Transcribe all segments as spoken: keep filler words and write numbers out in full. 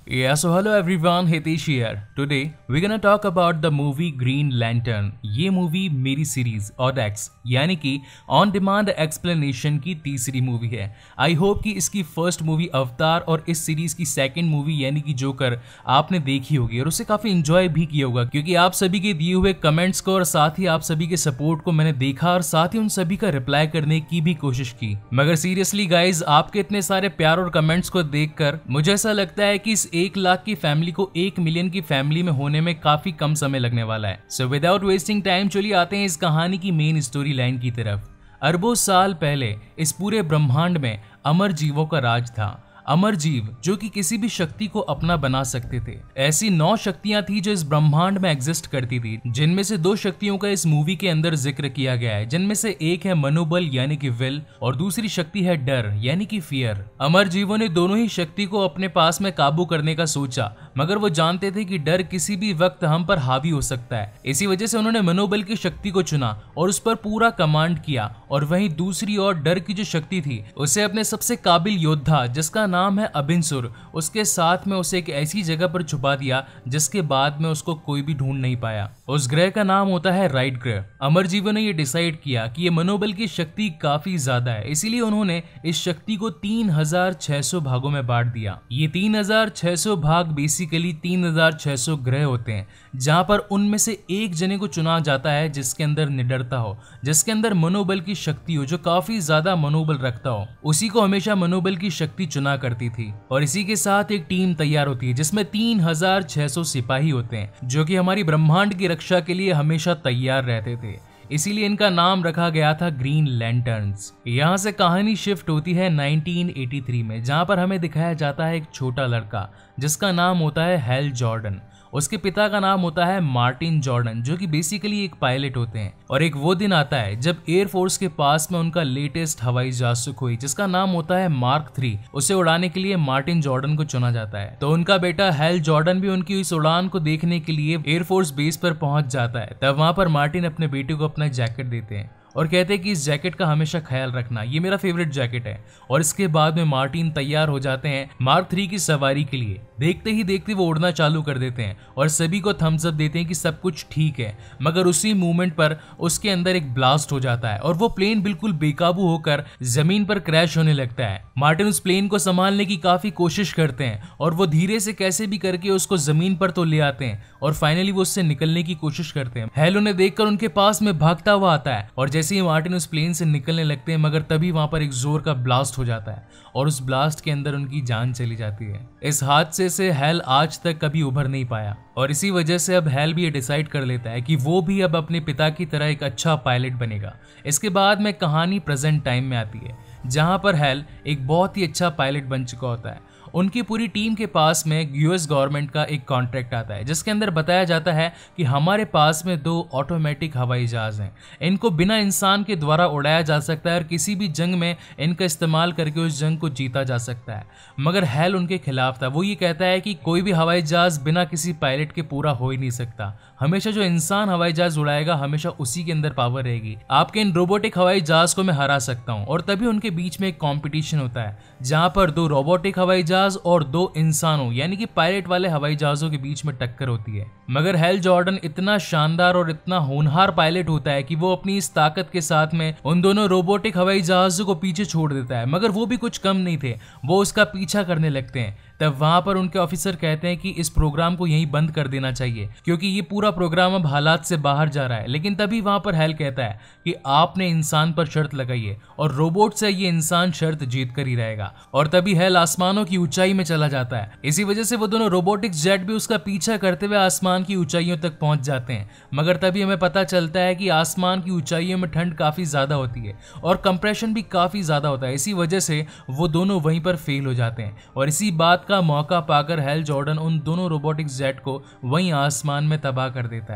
Yeah, so hello everyone, Hitesh here. Today we're gonna talk about the movie Green Lantern. ये movie मेरी series ओडेक्स यानी कि on demand explanation की तीसरी मूवी है। आई होप कि इसकी फर्स्ट मूवी अवतार और इस सीरीज की सेकंड मूवी यानी कि जोकर आपने देखी होगी और उसे काफी इंजॉय भी किया होगा, क्योंकि आप सभी के दिए हुए कमेंट्स को और साथ ही आप सभी के सपोर्ट को मैंने देखा और साथ ही उन सभी का रिप्लाई करने की भी कोशिश की। मगर सीरियसली गाइज, आपके इतने सारे प्यार और कमेंट्स को देखकर मुझे ऐसा लगता है कि इस एक लाख की फैमिली को एक मिलियन की फैमिली में होने में काफी कम समय लगने वाला है। सो विदाउट वेस्टिंग टाइम चलिए आते हैं इस कहानी की मेन स्टोरी लाइन की तरफ। अरबों साल पहले इस पूरे ब्रह्मांड में अमर जीवों का राज था। अमर जीव जो कि किसी भी शक्ति को अपना बना सकते थे। ऐसी नौ शक्तियां थी जो इस ब्रह्मांड में एग्जिस्ट करती थी, जिनमें से दो शक्तियों का इस मूवी के अंदर जिक्र किया गया है, जिनमें से एक है मनोबल यानी कि विल और दूसरी शक्ति है डर यानी कि फियर। अमर जीवों ने दोनों ही शक्ति को अपने पास में काबू करने का सोचा, मगर वो जानते थे कि डर किसी भी वक्त हम पर हावी हो सकता है। इसी वजह से उन्होंने मनोबल की शक्ति को चुना और उस पर पूरा कमांड किया, और वहीं दूसरी ओर डर की जो शक्ति थी उसे अपने सबसे काबिल योद्धा जिसका नाम है अबिनसुर, उसके साथ में उसे एक ऐसी जगह पर छुपा दिया जिसके बाद में उसको कोई भी ढूंढ नहीं पाया। उस ग्रह का नाम होता है राइट ग्रह। अमर जीवों ने ये डिसाइड किया कि ये मनोबल की शक्ति काफी ज्यादा है, इसीलिए उन्होंने इस शक्ति को तीन हजार छह सौ भागों में बांट दिया। ये तीन हजार छह सौ भाग बेसिकली तीन हजार छह सौ ग्रह होते हैं, जहां पर उनमें से एक जने को चुना जाता है जिसके अंदर निडरता हो, जिसके अंदर मनोबल की शक्ति हो, जो काफी ज्यादा मनोबल रखता हो। उसी को हमेशा मनोबल की शक्ति चुना करती थी। और इसी के साथ एक टीम तैयार होती है जिसमें तीन हजार छह सौ सिपाही होते हैं, जो कि हमारी ब्रह्मांड की रक्षा के लिए हमेशा तैयार रहते थे। इसीलिए इनका नाम रखा गया था ग्रीन लैंटर्न्स। यहाँ से कहानी शिफ्ट होती है नाइनटीन एटी थ्री में, जहाँ पर हमें दिखाया जाता है एक छोटा लड़का जिसका नाम होता है हैल जॉर्डन। उसके पिता का नाम होता है मार्टिन जॉर्डन, जो कि बेसिकली एक पायलट होते हैं। और एक वो दिन आता है जब एयरफोर्स के पास में उनका लेटेस्ट हवाई जहाज सुखोई, जिसका नाम होता है मार्क थ्री, उसे उड़ाने के लिए मार्टिन जॉर्डन को चुना जाता है। तो उनका बेटा हैल जॉर्डन भी उनकी इस उड़ान को देखने के लिए एयरफोर्स बेस पर पहुंच जाता है। तब वहां पर मार्टिन अपने बेटे को अपना जैकेट देते हैं और कहते हैं कि इस जैकेट का हमेशा ख्याल रखना, ये मेरा फेवरेट जैकेट है। और इसके बाद में मार्टिन तैयार हो जाते हैं मार्क थ्री की सवारी के लिए। देखते ही देखते वो उड़ना चालू कर देते हैं और सभी को थम्स अप देते हैं कि सब कुछ ठीक है। मगर उसी मोमेंट पर उसके अंदर एक ब्लास्ट हो जाता है और वो प्लेन बिल्कुल बेकाबू होकर जमीन पर क्रैश होने लगता है। मार्टिन उस प्लेन को संभालने की काफी कोशिश करते हैं और वो धीरे से कैसे भी करके उसको जमीन पर तो ले आते हैं और फाइनली वो उससे निकलने की कोशिश करते हैं। हैल उन्हें देखकर उनके पास में भागता हुआ आता है और जैसे ही मार्टिन उस प्लेन से निकलने लगते हैं, मगर तभी वहां पर एक जोर का ब्लास्ट हो जाता है और उस ब्लास्ट के अंदर उनकी जान चली जाती है। इस हादसे से हैल आज तक कभी उभर नहीं पाया और इसी वजह से अब हैल भी ये डिसाइड कर लेता है कि वो भी अब अपने पिता की तरह एक अच्छा पायलट बनेगा। इसके बाद में कहानी प्रेजेंट टाइम में आती है, जहां पर हैल एक बहुत ही अच्छा पायलट बन चुका होता है। उनकी पूरी टीम के पास में यूएस गवर्नमेंट का एक कॉन्ट्रैक्ट आता है, जिसके अंदर बताया जाता है कि हमारे पास में दो ऑटोमेटिक हवाई जहाज हैं। इनको बिना इंसान के द्वारा उड़ाया जा सकता है और किसी भी जंग में इनका इस्तेमाल करके उस जंग को जीता जा सकता है। मगर हैल उनके खिलाफ था। वो ये कहता है कि कोई भी हवाई जहाज बिना किसी पायलट के पूरा हो ही नहीं सकता। हमेशा जो इंसान हवाई जहाज उड़ाएगा हमेशा उसी के अंदर पावर रहेगी। आपके इन रोबोटिक हवाई जहाज को मैं हरा सकता हूँ। और तभी उनके बीच में एक कॉम्पिटिशन होता है, जहां पर दो रोबोटिक हवाई जहाज और दो इंसानों यानी कि पायलट वाले हवाई जहाजों के बीच में टक्कर होती है। मगर हैल जॉर्डन इतना शानदार और इतना होनहार पायलट होता है कि वो अपनी इस ताकत के साथ में उन दोनों रोबोटिक हवाई जहाजों को पीछे छोड़ देता है। मगर वो भी कुछ कम नहीं थे, वो उसका पीछा करने लगते हैं। तब वहां पर उनके ऑफिसर कहते हैं कि इस प्रोग्राम को यहीं बंद कर देना चाहिए, क्योंकि ये पूरा प्रोग्राम अब हालात से बाहर जा रहा है। लेकिन तभी वहां पर हैल कहता है कि आपने इंसान पर शर्त लगाई है और रोबोट से ये इंसान शर्त जीत कर ही रहेगा। और तभी हैल आसमानों की ऊंचाई में चला जाता है। इसी वजह से वो दोनों रोबोटिक्स जेट भी उसका पीछा करते हुए आसमान की ऊंचाइयों तक पहुंच जाते हैं। मगर तभी हमें पता चलता है कि आसमान की ऊंचाइयों में ठंड काफी ज्यादा होती है और कंप्रेशन भी काफी ज्यादा होता है। इसी वजह से वो दोनों वहीं पर फेल हो जाते हैं और इसी बात का मौका पाकर हैल जॉर्डन उन दोनों रोबोटिक्स जेट को वहीं आसमान में तबाह कर देता है।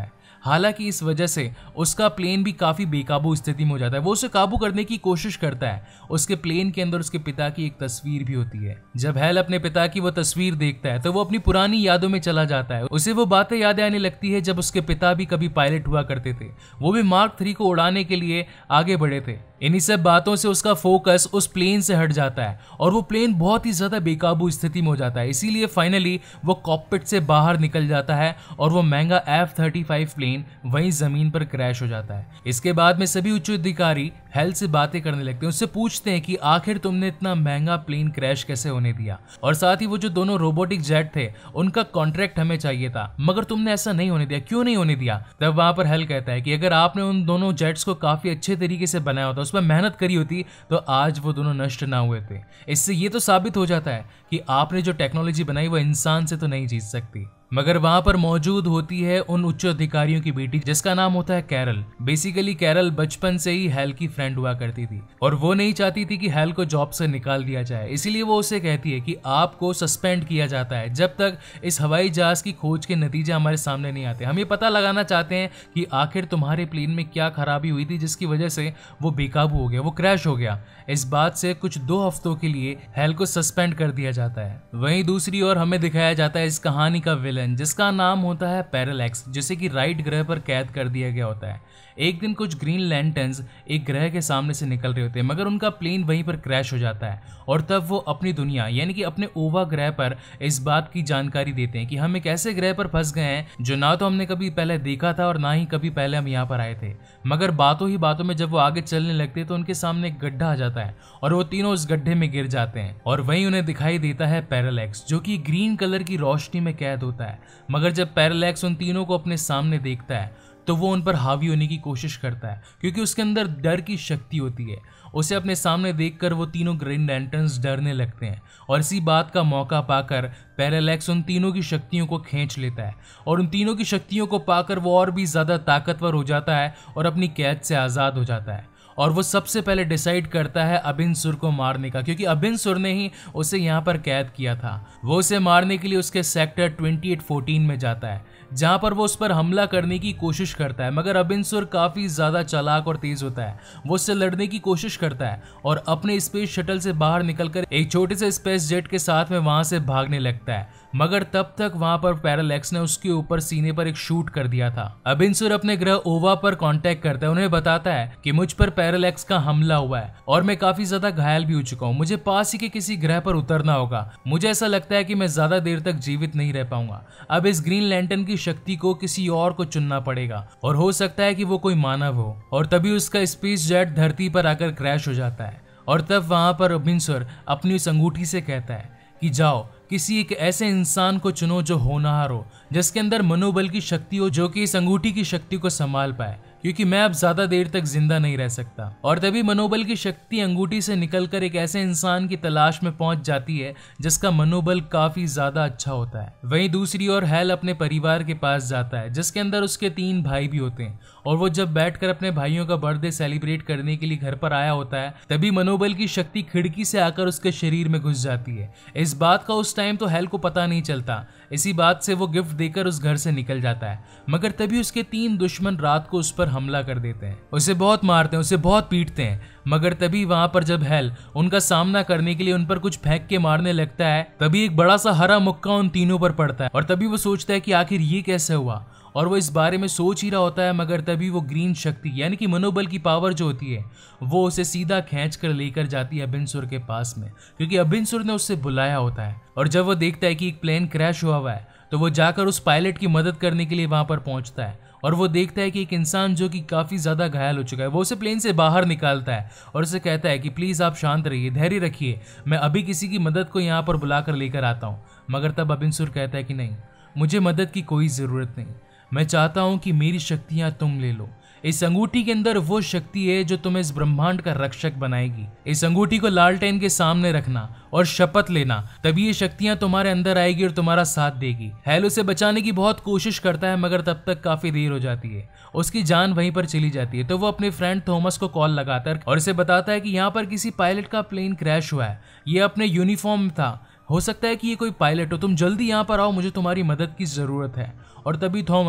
हालांकि इस वजह से उसका प्लेन भी काफी बेकाबू स्थिति में हो जाता है। वो उसे काबू करने की कोशिश करता है। उसके प्लेन के अंदर उसके पिता की एक तस्वीर भी होती है। जब हैल अपने पिता की वो तस्वीर देखता है तो वो अपनी पुरानी यादों में चला जाता है। उसे वो बातें याद आने लगती है जब उसके पिता भी कभी पायलट हुआ करते थे, वो भी मार्क थ्री को उड़ाने के लिए आगे बढ़े थे। इन्हीं सब बातों से उसका फोकस उस प्लेन से हट जाता है और वो प्लेन बहुत ही ज्यादा बेकाबू स्थिति में हो जाता है। इसीलिए फाइनली वो कॉकपिट से बाहर निकल जाता है और वो महंगा एफ थर्टी फाइव प्लेन वहीं जमीन पर क्रैश हो जाता है। इसके बाद में सभी उच्च अधिकारी हेल से बातें करने लगते हैं, उससे पूछते हैं कि आखिर तुमने इतना महंगा प्लेन क्रैश कैसे होने दिया, और साथ ही वो जो दोनों रोबोटिक जेट थे उनका कॉन्ट्रैक्ट हमें चाहिए था, मगर तुमने ऐसा नहीं होने दिया, क्यों नहीं होने दिया। तब वहां पर हेल कहता है कि अगर आपने उन दोनों जेट्स को काफी अच्छे तरीके से बनाया होता, उस पर मेहनत करी होती, तो आज वो दोनों नष्ट ना हुए थे। इससे ये तो साबित हो जाता है कि आपने जो टेक्नोलॉजी बनाई वो इंसान से तो नहीं जीत सकती। मगर वहां पर मौजूद होती है उन उच्च अधिकारियों की बेटी जिसका नाम होता है कैरल। बेसिकली कैरल बचपन से ही हेल की फ्रेंड हुआ करती थी और वो नहीं चाहती थी कि हेल को जॉब से निकाल दिया जाए, इसीलिए वो उसे कहती है कि आपको सस्पेंड किया जाता है जब तक इस हवाई जहाज की खोज के नतीजे हमारे सामने नहीं आते। हम ये पता लगाना चाहते हैं कि आखिर तुम्हारे प्लेन में क्या खराबी हुई थी जिसकी वजह से वो बेकाबू हो गया, वो क्रैश हो गया। इस बात से कुछ दो हफ्तों के लिए हेल को सस्पेंड कर दिया जाता है। वहीं दूसरी ओर हमें दिखाया जाता है इस कहानी का विलन जिसका नाम होता है पैरालैक्स, जिसे कि राइट ग्रह पर कैद कर दिया गया होता है। एक दिन कुछ ग्रीन लैंटर्न्स एक ग्रह के सामने से निकल रहे होते हैं, मगर उनका प्लेन वहीं पर क्रैश हो जाता है और तब वो अपनी दुनिया यानी कि अपने ओवा ग्रह पर इस बात की जानकारी देते हैं कि हम एक ऐसे ग्रह पर फंस गए हैं जो ना तो हमने कभी पहले देखा था और ना ही कभी पहले हम यहाँ पर आए थे। मगर बातों ही बातों में जब वो आगे चलने लगते हैं तो उनके सामने एक गड्ढा आ जाता है और वो तीनों उस गड्ढे में गिर जाते हैं और वहीं उन्हें दिखाई देता है पैरालैक्स जो कि ग्रीन कलर की रोशनी में कैद होता है। मगर जब पैरालैक्स उन तीनों को अपने सामने देखता है तो वो उन पर हावी होने की कोशिश करता है क्योंकि उसके अंदर डर की शक्ति होती है। उसे अपने सामने देखकर वो तीनों ग्रीन लैंटर्न्स डरने लगते हैं और इसी बात का मौका पाकर पैरालैक्स उन तीनों की शक्तियों को खींच लेता है और उन तीनों की शक्तियों को पाकर वो और भी ज्यादा ताकतवर हो जाता है और अपनी कैद से आजाद हो जाता है। और वो सबसे पहले डिसाइड करता है अबिनसुर को मारने का, क्योंकि अबिनसुर ने ही उसे यहाँ पर कैद किया था। वो उसे मारने के लिए उसके सेक्टर अट्ठाईस चौदह में जाता है जहाँ पर वो उस पर हमला करने की कोशिश करता है, मगर अबिनसुर काफी ज्यादा चालाक और तेज होता है। वो उससे लड़ने की कोशिश करता है और अपने स्पेस शटल से बाहर निकलकर एक छोटे से स्पेस जेट के साथ में वहां से भागने लगता है, मगर तब तक वहां पर पैरालैक्स ने उसके ऊपर सीने पर एक शूट कर दिया था। अबिनसुर अपने ग्रह ओवा पर कांटेक्ट करता है, उन्हें बताता है कि मुझ पर पैरालैक्स का हमला हुआ है और मैं काफी ज्यादा घायल भी हो चुका हूँ, मुझे पास ही के किसी ग्रह पर उतरना होगा। मुझे ऐसा लगता है कि मैं ज्यादा देर तक जीवित नहीं रह पाऊंगा। अब इस ग्रीन लैंटर्न की शक्ति को किसी और को चुनना पड़ेगा और हो सकता है कि वो कोई मानव हो। और तभी उसका स्पेस जेट धरती पर आकर क्रैश हो जाता है और तब वहां पर अबिनसुर अपनी उस अंगूठी से कहता है कि जाओ किसी एक ऐसे इंसान को चुनो जो होनहार हो, जिसके अंदर मनोबल की शक्ति हो, जो कि इस अंगूठी की शक्ति को संभाल पाए, क्योंकि मैं अब ज्यादा देर तक जिंदा नहीं रह सकता। और तभी मनोबल की शक्ति अंगूठी से निकलकर एक ऐसे इंसान की तलाश में पहुंच जाती है जिसका मनोबल काफी ज्यादा अच्छा होता है। वहीं दूसरी ओर हेल अपने परिवार के पास जाता है जिसके अंदर उसके तीन भाई भी होते हैं और वो जब बैठकर अपने भाइयों का बर्थडे सेलिब्रेट करने के लिए घर पर आया होता है तभी मनोबल की शक्ति खिड़की से आकर उसके शरीर में घुस जाती है। इस बात का उस टाइम तो हेल को पता नहीं चलता। इसी बात से वो गिफ्ट देकर उस घर से निकल जाता है, मगर तभी उसके तीन दुश्मन रात को उस पर हमला कर देते हैं, उसे बहुत मारते हैं, उसे बहुत पीटते हैं। मगर तभी वहां पर जब हेल उनका सामना करने के लिए उन पर कुछ फेंक के मारने लगता है तभी एक बड़ा सा हरा मुक्का उन तीनों पर पड़ता है और तभी वो सोचता है कि आखिर ये कैसे हुआ, और वो इस बारे में सोच ही रहा होता है। मगर तभी वो ग्रीन शक्ति यानी कि मनोबल की पावर जो होती है वो उसे सीधा खींच कर लेकर जाती है अबिनसुर के पास में, क्योंकि अबिनसुर ने उससे बुलाया होता है। और जब वो देखता है कि एक प्लेन क्रैश हुआ हुआ है तो वो जाकर उस पायलट की मदद करने के लिए वहां पर पहुंचता है और वो देखता है कि एक इंसान जो कि काफी ज्यादा घायल हो चुका है वो उसे प्लेन से बाहर निकालता है और उसे कहता है कि प्लीज आप शांत रहिए, धैर्य रखिए, मैं अभी किसी की मदद को यहाँ पर बुलाकर लेकर आता हूँ। मगर तब अबिनसुर कहता है कि नहीं, मुझे मदद की कोई जरूरत नहीं, मैं चाहता हूं कि मेरी शक्तियां तुम ले लो। इस अंगूठी के अंदर वो शक्ति है जो तुम्हें इस ब्रह्मांड का रक्षक बनाएगी। इस अंगूठी को लालटेन के सामने रखना और शपथ लेना, तभी ये शक्तियां तुम्हारे अंदर आएगी और तुम्हारा साथ देगी। हेल उसे बचाने की बहुत कोशिश करता है मगर तब तक काफी देर हो जाती है, उसकी जान वहीं पर चली जाती है। तो वो अपने फ्रेंड थॉमस को कॉल लगाता है और उसे बताता है कि यहाँ पर किसी पायलट का प्लेन क्रैश हुआ है, ये अपने यूनिफॉर्म में था, हो सकता है कि ये कोई पायलट हो, तुम जल्दी यहाँ पर आओ, मुझे तुम्हारी मदद की जरूरत है। और तभी थॉमस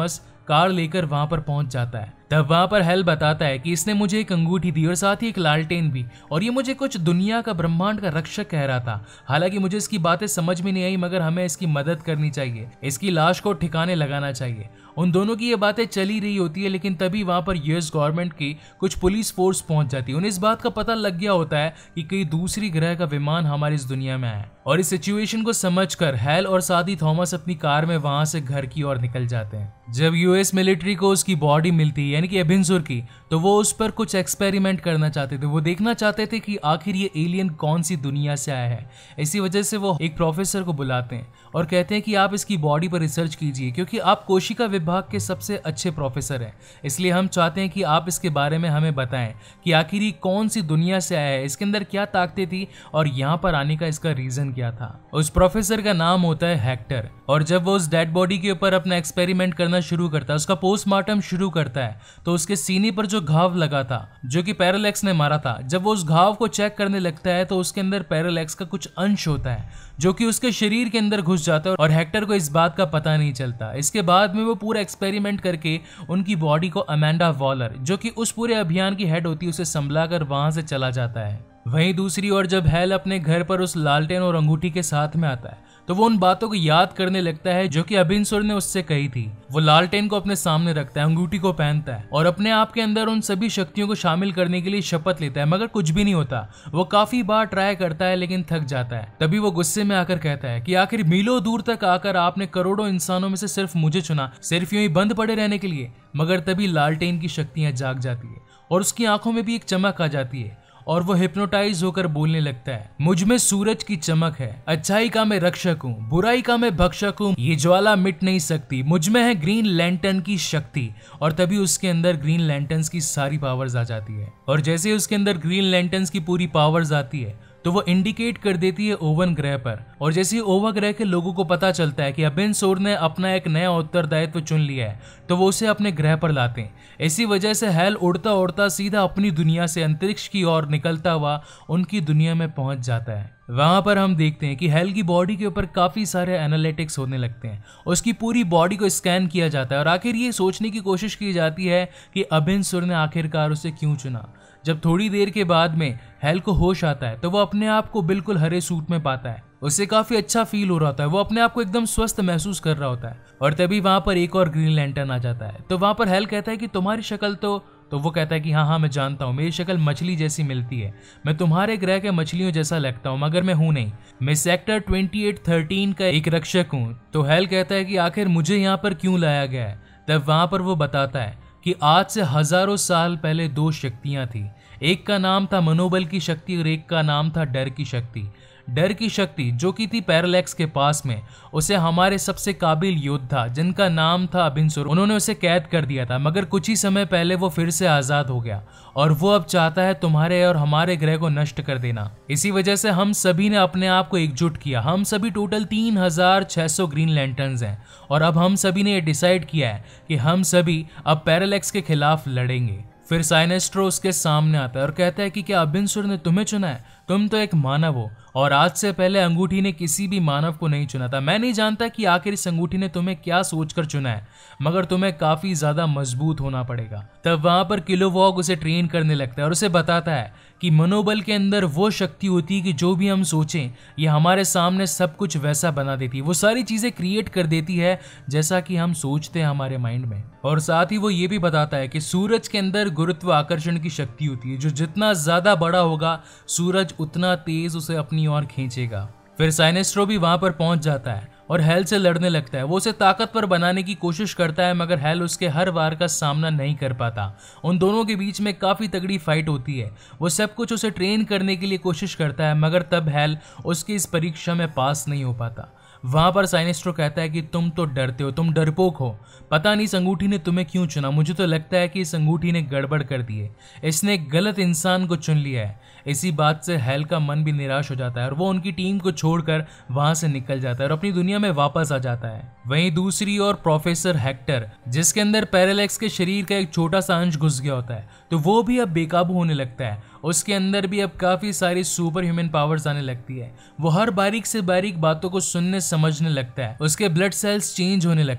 कार लेकर वहां पर पहुंच जाता है। तब वहां पर हेल बताता है कि इसने मुझे एक अंगूठी दी और साथ ही एक लालटेन भी, और ये मुझे कुछ दुनिया का ब्रह्मांड का रक्षक कह रहा था। हालांकि मुझे इसकी बातें समझ में नहीं आई, मगर हमें इसकी मदद करनी चाहिए, इसकी लाश को ठिकाने लगाना चाहिए। उन दोनों की ये बातें चली रही होती है, लेकिन तभी वहां पर यूएस गवर्नमेंट की कुछ पुलिस फोर्स पहुंच जाती है। उन्हें इस बात का पता लग गया होता है कि कई दूसरी ग्रह का विमान हमारी इस दुनिया में है, और इस सिचुएशन को समझकर हेल और साथ ही थॉमस अपनी कार में वहां से घर की ओर निकल जाते हैं। जब यूएस मिलिट्री को उसकी बॉडी मिलती है, यानी कि एबिनसुर की, तो वो उस पर कुछ एक्सपेरिमेंट करना चाहते थे। वो देखना चाहते थे कि आखिर ये एलियन कौन सी दुनिया से आया है। इसी वजह से वो एक प्रोफेसर को बुलाते हैं और कहते हैं कि आप इसकी बॉडी पर रिसर्च कीजिए, क्योंकि आप कोशिका विभाग के सबसे अच्छे प्रोफेसर हैं। इसलिए हम चाहते हैं कि आप इसके बारे में हमें बताएं कि आखिर ये कौन सी दुनिया से आया है, इसके अंदर क्या ताकतें थी और यहाँ पर आने का इसका रीजन क्या था। उस प्रोफेसर का नाम होता है हेक्टर, और जब वो उस डेड बॉडी के ऊपर अपना एक्सपेरिमेंट करना शुरू करता है, उसका पोस्टमार्टम शुरू करता है, तो उसके सीने पर जो घाव लगा था, जो कि पैरालैक्स ने मारा था, जब वो उस घाव को चेक करने लगता है तो उसके अंदर पैरालैक्स का कुछ अंश होता है जो कि उसके शरीर के अंदर घुस जाता है, और हेक्टर को इस बात का पता नहीं चलता। इसके बाद में वो पूरा एक्सपेरिमेंट करके उनकी बॉडी को अमेंडा वॉलर, जो कि उस पूरे अभियान की हेड होती है, उसे संभला कर वहां से चला जाता है। वहीं दूसरी ओर जब हेल अपने घर पर उस लालटेन और अंगूठी के साथ में आता है, तो वो उन बातों को याद करने लगता है जो कि अबिनसुर ने उससे कही थी। वो लालटेन को अपने सामने रखता है, अंगूठी को पहनता है और अपने आप के अंदर उन सभी शक्तियों को शामिल करने के लिए शपथ लेता है, मगर कुछ भी नहीं होता। वो काफी बार ट्राई करता है लेकिन थक जाता है। तभी वो गुस्से में आकर कहता है कि आखिर मीलों दूर तक आकर आपने करोड़ों इंसानों में से सिर्फ मुझे चुना, सिर्फ यूं ही बंद पड़े रहने के लिए। मगर तभी लालटेन की शक्तियां जाग जाती है और उसकी आंखों में भी एक चमक आ जाती है, और वो हिप्नोटाइज होकर बोलने लगता है, मुझ में सूरज की चमक है, अच्छाई का मैं रक्षक हूँ, बुराई का मैं भक्षक हूँ, ये ज्वाला मिट नहीं सकती, मुझ में है ग्रीन लैंटर्न की शक्ति। और तभी उसके अंदर ग्रीन लैंटर्न्स की सारी पावर्स आ जाती है, और जैसे उसके अंदर ग्रीन लैंटर्न्स की पूरी पावर्स आती है तो वो इंडिकेट कर देती है ओवन ग्रह पर। और जैसे ही ओवन ग्रह के लोगों को पता चलता है कि अबिनसुर ने अपना एक नया उत्तरदायित्व चुन लिया है, तो वो उसे अपने ग्रह पर लाते हैं। इसी वजह से हेल उड़ता उड़ता सीधा अपनी दुनिया से अंतरिक्ष की ओर निकलता हुआ उनकी दुनिया में पहुंच जाता है। वहां पर हम देखते हैं कि हेल की बॉडी के ऊपर काफी सारे एनालिटिक्स होने लगते हैं, उसकी पूरी बॉडी को स्कैन किया जाता है और आखिर ये सोचने की कोशिश की जाती है कि अबिनसुर ने आखिरकार उसे क्यों चुना। जब थोड़ी देर के बाद में हेल को होश आता है तो वो अपने आप को बिल्कुल हरे सूट में पाता है। उसे काफी अच्छा फील हो रहा होता है, वो अपने आप को एकदम स्वस्थ महसूस कर रहा होता है। और तभी वहां पर एक और ग्रीन लैंटर्न आ जाता है। तो वहां पर हेल कहता है कि तुम्हारी शक्ल तो तो वो कहता है कि हाँ हाँ मैं जानता हूँ, मेरी शक्ल मछली जैसी मिलती है, मैं तुम्हारे ग्रह के मछलियों जैसा लगता हूँ, मगर मैं हूँ नहीं, मैं सेक्टर अट्ठाईस तेरह का एक रक्षक हूँ। तो हेल कहता है कि आखिर मुझे यहाँ पर क्यों लाया गया है। तब वहां पर वो बताता है कि आज से हजारों साल पहले दो शक्तियां थी, एक का नाम था मनोबल की शक्ति और एक का नाम था डर की शक्ति। डर की शक्ति जो कि थी पैरालैक्स के पास में, उसे हमारे सबसे काबिल योद्धा जिनका नाम था अबिनसुर, उन्होंने उसे कैद कर दिया था, मगर कुछ ही समय पहले वो फिर से आजाद हो गया और वो अब चाहता है तुम्हारे और हमारे ग्रह को नष्ट कर देना। इसी वजह से हम सभी ने अपने आप को एकजुट किया। हम सभी टोटल तीन हजार छह सौ ग्रीन लैंटर्न्स हैं और अब हम सभी ने डिसाइड किया है कि हम सभी अब पैरालैक्स के खिलाफ लड़ेंगे। फिर साइनेस्ट्रो उसके सामने आता है और कहता है कि क्या अबिनसुर ने तुम्हें चुना है? तुम तो एक मानव हो और आज से पहले अंगूठी ने किसी भी मानव को नहीं चुना था। मैं नहीं जानता कि आखिर इस अंगूठी ने तुम्हें क्या सोचकर चुना है, मगर तुम्हें काफी ज्यादा मजबूत होना पड़ेगा। तब वहां पर किलोवॉग उसे ट्रेन करने लगता है और उसे बताता है कि मनोबल के अंदर वो शक्ति होती है कि जो भी हम सोचें ये हमारे सामने सब कुछ वैसा बना देती है, वो सारी चीजें क्रिएट कर देती है जैसा कि हम सोचते हैं हमारे माइंड में। और साथ ही वो ये भी बताता है कि सूरज के अंदर गुरुत्व आकर्षण की शक्ति होती है, जो जितना ज्यादा बड़ा होगा सूरज उतना तेज उसे अपनी ओर खींचेगा। फिर साइनेस्ट्रो भी वहां पर पहुंच जाता है और हेल से लड़ने लगता है। वो उसे ताकतवर बनाने की कोशिश करता है, मगर हेल उसके हर वार का सामना नहीं कर पाता। उन दोनों के बीच में काफी तगड़ी फाइट होती है। वो सब कुछ उसे ट्रेन करने के लिए कोशिश करता है, मगर तब हेल उसकी इस परीक्षा में पास नहीं हो पाता। वहां पर साइनेस्ट्रो कहता है कि तुम तो डरते हो, तुम डरपोक हो, पता नहीं इस अंगूठी ने तुम्हें क्यों चुना। मुझे तो लगता है कि इस अंगूठी ने गड़बड़ कर दी है, इसने एक गलत इंसान को चुन लिया है। इसी बात से हेल का मन भी निराश हो जाता है और वो उनकी टीम को छोड़कर वहां से निकल जाता है और अपनी दुनिया में वापस आ जाता है। वहीं दूसरी ओर प्रोफेसर हेक्टर, जिसके अंदर पैरालैक्स के शरीर का एक छोटा सा अंश घुस गया होता है, तो वो भी अब बेकाबू होने लगता है। उसके अंदर भी अब काफी सारी सुपर ह्यूमन पावर्स आने लगती है। वो हर बारीक से बारीक बातों को सुनने समझने लगता है, उसके ब्लड सेल्स चेंज होने लगते हैं।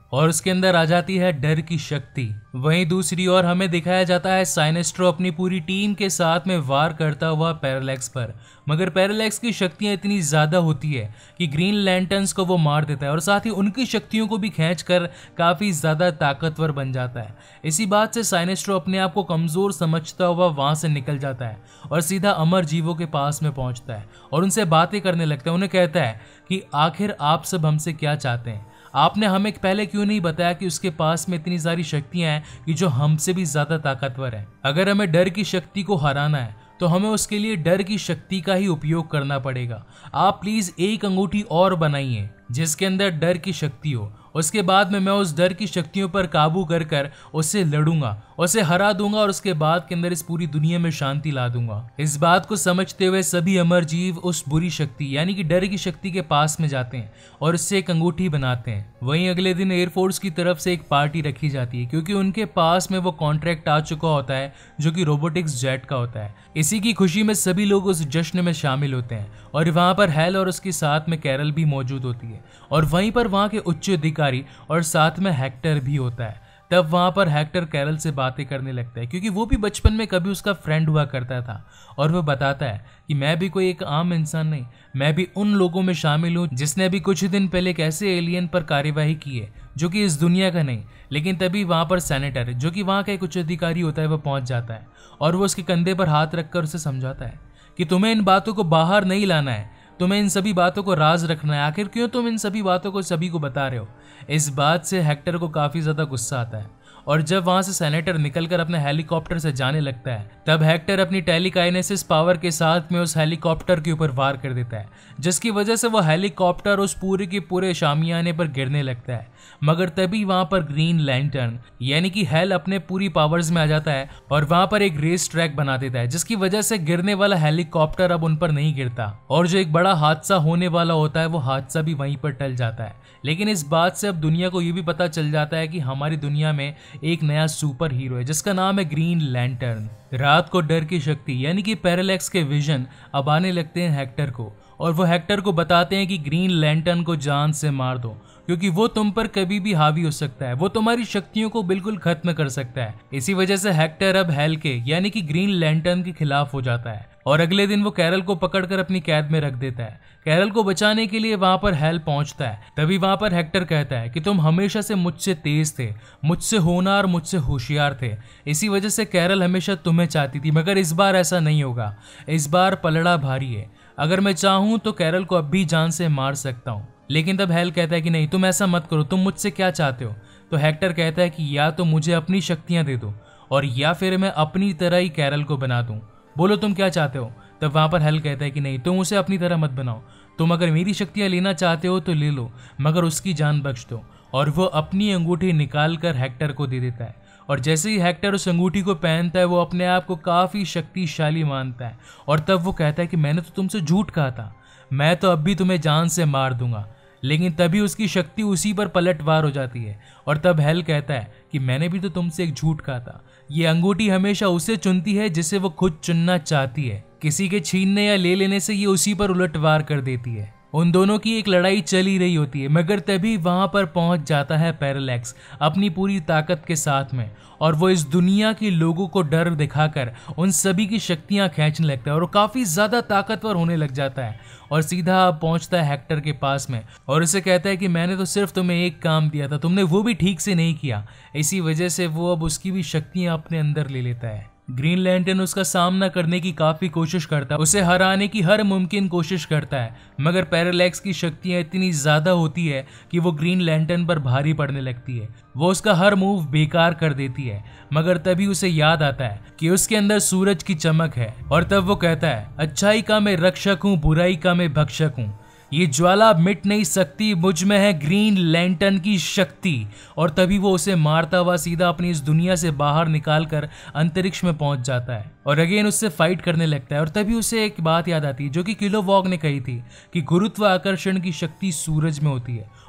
और उसके अंदर आ जाती है डर की शक्ति। वहीं दूसरी ओर हमें दिखाया जाता है साइनेस्ट्रो अपनी पूरी टीम के साथ में वार करता हुआ पैरालैक्स पर, मगर पैरालैक्स की शक्तियां इतनी ज्यादा होती है कि ग्रीन लैंटर्न्स को वो मार देता है और साथ ही उनकी शक्तियों को भी खींचकर काफी ज्यादा ताकतवर बन जाता है। इसी बात से साइनेस्ट्रो अपने आप को कमजोर समझता हुआ वहां से निकल जाता है और सीधा अमर जीवों के पास में पहुंचता है और उनसे बातें करने लगता है। उन्हें कहता है कि आखिर आप सब हमसे क्या चाहते हैं, आपने हमें पहले क्यों नहीं बताया कि उसके पास में इतनी सारी शक्तियां हैं कि जो हमसे भी ज्यादा ताकतवर है। अगर हमें डर की शक्ति को हराना है तो हमें उसके लिए डर की शक्ति का ही उपयोग करना पड़ेगा। आप प्लीज एक अंगूठी और बनाइए जिसके अंदर डर की शक्ति हो, उसके बाद में मैं उस डर की शक्तियों पर काबू कर कर उससे लड़ूंगा, उसे हरा दूंगा और उसके बाद के अंदर इस पूरी दुनिया में शांति ला दूंगा। इस बात को समझते हुए सभी अमर जीव उस बुरी शक्ति यानी कि डर की शक्ति के पास में जाते हैं और उससे एक अंगूठी बनाते हैं। वहीं अगले दिन एयरफोर्स की तरफ से एक पार्टी रखी जाती है क्योंकि उनके पास में वो कॉन्ट्रैक्ट आ चुका होता है जो कि रोबोटिक्स जेट का होता है। इसी की खुशी में सभी लोग उस जश्न में शामिल होते हैं और वहां पर हेल और उसके साथ में कैरल भी मौजूद होती है और वहीं पर वहां के उच्च अधिकारी और साथ में हेक्टर भी होता है। तब वहां पर हेक्टर कैरल से बातें करने लगता है क्योंकि वो भी बचपन में कभी उसका फ्रेंड हुआ करता था और वो बताता है कि मैं भी कोई एक आम इंसान नहीं, मैं भी उन लोगों में शामिल हूँ जिसने अभी कुछ दिन पहले एक ऐसे एलियन पर कार्यवाही की है जो कि इस दुनिया का नहीं। लेकिन तभी वहां पर सेनेटर जो कि वहां का एक उच्च अधिकारी होता है वो पहुंच जाता है और वो उसके कंधे पर हाथ रखकर उसे समझाता है कि तुम्हें इन बातों को बाहर नहीं लाना है, तुम्हें इन सभी बातों को राज रखना है, आखिर क्यों तुम इन सभी बातों को सभी को बता रहे हो। इस बात से हेक्टर को काफी ज्यादा गुस्सा आता है और जब वहां से सेनेटर निकलकर अपने हेलीकॉप्टर से जाने लगता है तब हेक्टर अपनी टेलीकाइनेसिस पावर के साथ में उस हेलीकॉप्टर के ऊपर वार कर देता है जिसकी वजह से वो हेलीकॉप्टर उस पूरे के पूरे शामियाने पर गिरने लगता है। मगर तभी वहां पर ग्रीन लैंटर्न यानी कि हेल अपने पूरी पावर्स में आ जाता है और वहां पर एक रेस ट्रैक बना देता है जिसकी वजह से गिरने वाला हेलीकॉप्टर अब उन पर नहीं गिरता और जो एक बड़ा हादसा होने वाला होता है वो हादसा भी वहीं पर टल जाता है। लेकिन इस बात से अब दुनिया को ये भी पता चल जाता है कि हमारी दुनिया में एक नया सुपर हीरो है जिसका नाम है ग्रीन लैंटर्न। रात को डर की शक्ति यानी कि पैरालैक्स के विजन अब आने लगते हैं हेक्टर को और वो हेक्टर को बताते हैं कि ग्रीन लैंटर्न को जान से मार दो क्योंकि वो तुम पर कभी भी हावी हो सकता है, वो तुम्हारी शक्तियों को बिल्कुल खत्म कर सकता है। इसी वजह से हेक्टर अब हेल के यानी कि ग्रीन लैंटर्न के खिलाफ हो जाता है और अगले दिन वो कैरल को पकड़कर अपनी कैद में रख देता है। कैरल को बचाने के लिए वहां पर हेल पहुंचता है। तभी वहां पर हेक्टर कहता है कि तुम हमेशा से मुझसे तेज थे, मुझसे होनहार, मुझसे होशियार थे, इसी वजह से कैरल हमेशा तुम्हें चाहती थी, मगर इस बार ऐसा नहीं होगा, इस बार पलड़ा भारी है, अगर मैं चाहूं तो कैरल को अब भी जान से मार सकता हूं। लेकिन तब हेल कहता है कि नहीं, तुम ऐसा मत करो, तुम मुझसे क्या चाहते हो। तो हेक्टर कहता है कि या तो मुझे अपनी शक्तियां दे दो और या फिर मैं अपनी तरह ही कैरल को बना दूं, बोलो तुम क्या चाहते हो। तब वहां पर हेल कहता है कि नहीं, तुम उसे अपनी तरह मत बनाओ, तुम अगर मेरी शक्तियां लेना चाहते हो तो ले लो, मगर उसकी जान बख्श दो। और वो अपनी अंगूठी निकाल कर हेक्टर को दे देता है और जैसे ही हेक्टर उस अंगूठी को पहनता है वो अपने आप को काफी शक्तिशाली मानता है और तब वो कहता है कि मैंने तो तुमसे झूठ कहा था, मैं तो अब भी तुम्हें जान से मार दूंगा। लेकिन तभी उसकी शक्ति उसी पर पलटवार हो जाती है और तब हेल कहता है कि मैंने भी तो तुमसे एक झूठ कहा था, ये अंगूठी हमेशा उसे चुनती है जिसे वो खुद चुनना चाहती है, किसी के छीनने या ले लेने से ये उसी पर उलटवार कर देती है। उन दोनों की एक लड़ाई चल ही रही होती है मगर तभी वहां पर पहुंच जाता है पैरालैक्स अपनी पूरी ताकत के साथ में और वो इस दुनिया के लोगों को डर दिखाकर उन सभी की शक्तियां खींचने लगता है और वो काफी ज्यादा ताकतवर होने लग जाता है और सीधा पहुंचता है हेक्टर के पास में और उसे कहता है कि मैंने तो सिर्फ तुम्हें एक काम दिया था, तुमने वो भी ठीक से नहीं किया, इसी वजह से वो अब उसकी भी शक्तियां अपने अंदर ले लेता है। ग्रीन लैंटर्न उसका सामना करने की काफी कोशिश करता है, उसे हराने की हर मुमकिन कोशिश करता है, मगर पैरालैक्स की शक्तियां इतनी ज्यादा होती है कि वो ग्रीन लैंटर्न पर भारी पड़ने लगती है, वो उसका हर मूव बेकार कर देती है। मगर तभी उसे याद आता है कि उसके अंदर सूरज की चमक है और तब वो कहता है, अच्छाई का मैं रक्षक हूँ, बुराई का मैं भक्षक हूँ, ये ज्वाला मिट नहीं सकती, मुझ में है ग्रीन लैंटर्न की शक्ति। और तभी वो उसे मारता हुआ सीधा अपनी इस दुनिया से बाहर निकालकर अंतरिक्ष में पहुंच जाता है और अगेन उससे फाइट करने लगता है। और तभी उसे एक बात याद आती है जो कि किलोवॉग ने कही थी कि गुरुत्वाकर्षण की शक्ति सूरज में होती है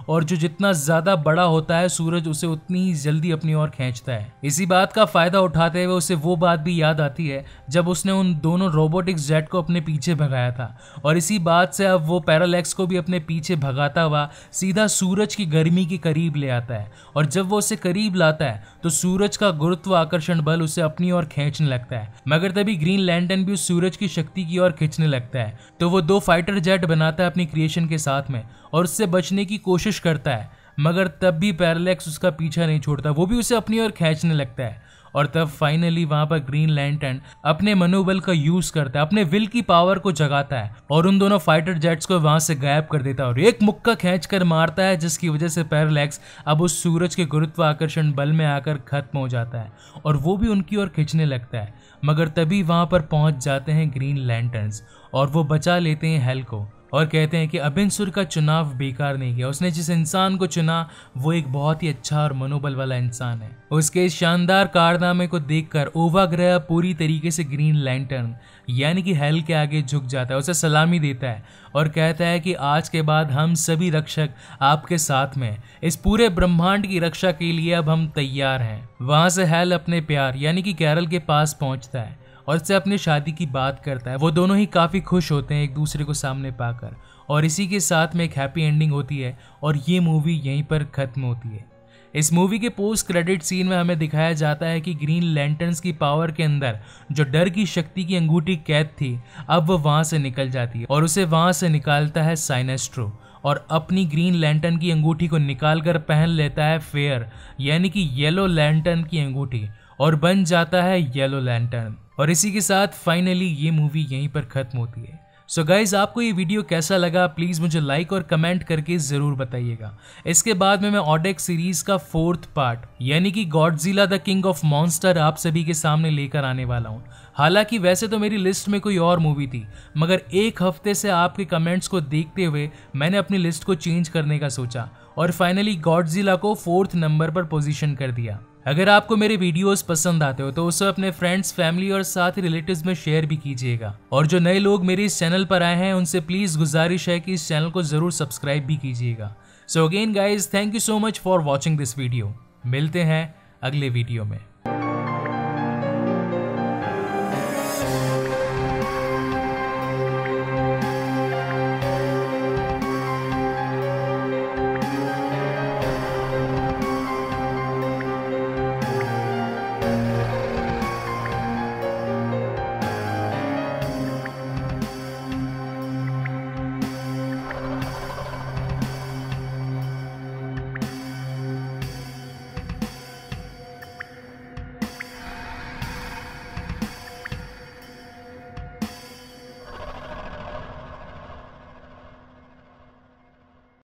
और जो जितना ज्यादा बड़ा होता है सूरज उसे उतनी ही जल्दी अपनी ओर खींचता है। इसी बात का फायदा उठाते हुए उसे वो बात भी याद आती है जब उसने उन दोनों रोबोटिक्स जेट को अपने पीछे भगाया था, और इसी बात से अब वो पैरालैक्स को भी अपने पीछे भगाता हुआ सीधा सूरज की गर्मी के करीब ले आता है। और जब वो उसे करीब लाता है तो सूरज का गुरुत्वाकर्षण बल उसे अपनी ओर खींचने लगता है, मगर तभी ग्रीन लैंटर्न भी उस सूरज की शक्ति की ओर खींचने लगता है। तो वो दो फाइटर जेट बनाता है अपनी क्रिएशन के साथ में और उससे बचने की कोशिश करता है, मगर तब भी पैरालैक्स उसका पीछा नहीं छोड़ता, वो भी उसे अपनी ओर खींचने लगता है। और तब फाइनली वहां पर ग्रीन लैंटर्न अपने मनोबल का यूज करता है, अपने विल की पावर को जगाता है और उन दोनों फाइटर जेट्स को वहां से गायब कर देता है और एक मुक्का खींचकर मारता है, जिसकी वजह से पैरालैक्स अब उस सूरज के गुरुत्वाकर्षण बल में आकर खत्म हो जाता है और वो भी उनकी ओर खींचने लगता है। मगर तभी वहां पर पहुंच जाते हैं ग्रीन लैंटर्न्स और वो बचा लेते हैं हेल को और कहते हैं कि अबिनसुर का चुनाव बेकार नहीं किया, उसने जिस इंसान को चुना वो एक बहुत ही अच्छा और मनोबल वाला इंसान है। उसके इस शानदार कारनामे को देखकर ओवा ग्रह पूरी तरीके से ग्रीन लैंटर्न यानी कि हेल के आगे झुक जाता है, उसे सलामी देता है और कहता है कि आज के बाद हम सभी रक्षक आपके साथ में, इस पूरे ब्रह्मांड की रक्षा के लिए अब हम तैयार हैं। वहां से हेल अपने प्यार यानी कि कैरल के पास पहुंचता है और इससे अपनी शादी की बात करता है। वो दोनों ही काफ़ी खुश होते हैं एक दूसरे को सामने पाकर और इसी के साथ में एक हैप्पी एंडिंग होती है और ये मूवी यहीं पर ख़त्म होती है। इस मूवी के पोस्ट क्रेडिट सीन में हमें दिखाया जाता है कि ग्रीन लैंटर्न्स की पावर के अंदर जो डर की शक्ति की अंगूठी कैद थी अब वो वहाँ से निकल जाती है और उसे वहाँ से निकालता है साइनेस्ट्रो और अपनी ग्रीन लैंटर्न की अंगूठी को निकाल कर पहन लेता है फेयर यानी कि येलो लैंटर्न की अंगूठी और बन जाता है येलो लैंटर्न। और इसी के साथ फाइनली ये मूवी यहीं पर खत्म होती है। सो गाइज, आपको ये वीडियो कैसा लगा प्लीज़ मुझे लाइक और कमेंट करके ज़रूर बताइएगा। इसके बाद में मैं ओडेक्स सीरीज़ का फोर्थ पार्ट यानी कि Godzilla the king of monster आप सभी के सामने लेकर आने वाला हूँ। हालांकि वैसे तो मेरी लिस्ट में कोई और मूवी थी, मगर एक हफ्ते से आपके कमेंट्स को देखते हुए मैंने अपनी लिस्ट को चेंज करने का सोचा और फाइनली गॉडजिला को फोर्थ नंबर पर पोजीशन कर दिया। अगर आपको मेरे वीडियोस पसंद आते हो तो उसे अपने फ्रेंड्स, फैमिली और साथ ही रिलेटिव्स में शेयर भी कीजिएगा। और जो नए लोग मेरे इस चैनल पर आए हैं उनसे प्लीज गुजारिश है कि इस चैनल को जरूर सब्सक्राइब भी कीजिएगा। So again guys, thank you so much for watching this video. मिलते हैं अगले वीडियो में।